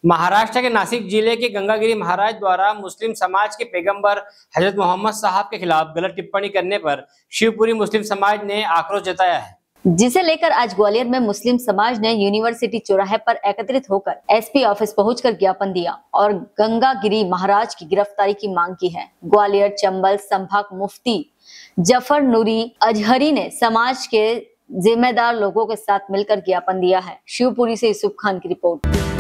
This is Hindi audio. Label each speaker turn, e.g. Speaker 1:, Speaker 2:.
Speaker 1: महाराष्ट्र के नासिक जिले के गंगागिरी महाराज द्वारा मुस्लिम समाज के पैगंबर हजरत मोहम्मद साहब के खिलाफ गलत टिप्पणी करने पर शिवपुरी मुस्लिम समाज ने आक्रोश जताया है,
Speaker 2: जिसे लेकर आज ग्वालियर में मुस्लिम समाज ने यूनिवर्सिटी चौराहे पर एकत्रित होकर एसपी ऑफिस पहुंचकर ज्ञापन दिया और गंगागिरी महाराज की गिरफ्तारी की मांग की है। ग्वालियर चंबल संभाग मुफ्ती जफर नूरी अजहरी ने समाज के जिम्मेदार लोगों के साथ मिलकर ज्ञापन दिया है। शिवपुरी से यूसुफ खान की रिपोर्ट।